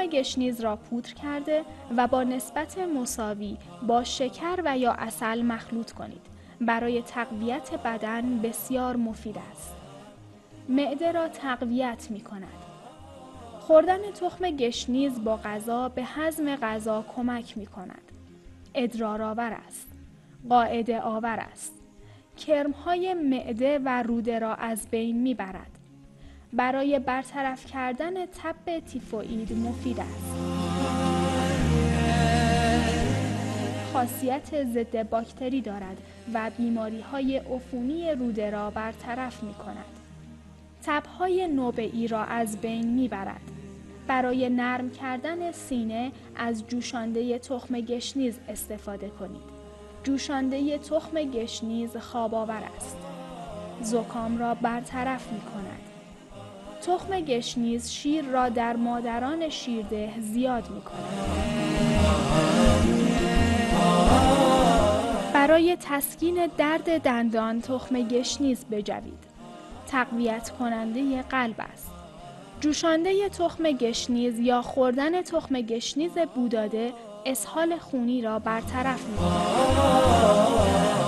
گشنیز را پودر کرده و با نسبت مساوی با شکر و یا عسل مخلوط کنید. برای تقویت بدن بسیار مفید است. معده را تقویت می کند. خوردن تخم گشنیز با غذا به هضم غذا کمک می کند. ادرارآور است. قاعده آور است. کرم‌های معده و روده را از بین می برد. برای برطرف کردن تب تیفوئید مفید است. خاصیت ضد باکتری دارد و بیماری‌های عفونی روده را برطرف می‌کند. تب‌های نوبئی را از بین می‌برد. برای نرم کردن سینه از جوشانده تخم گشنیز استفاده کنید. جوشانده تخم گشنیز خواب‌آور است. زکام را برطرف می‌کند. تخم گشنیز شیر را در مادران شیرده زیاد می‌کند. برای تسکین درد دندان تخم گشنیز بجوید. تقویت کننده قلب است. جوشانده تخم گشنیز یا خوردن تخم گشنیز بوداده اسهال خونی را برطرف می‌کند.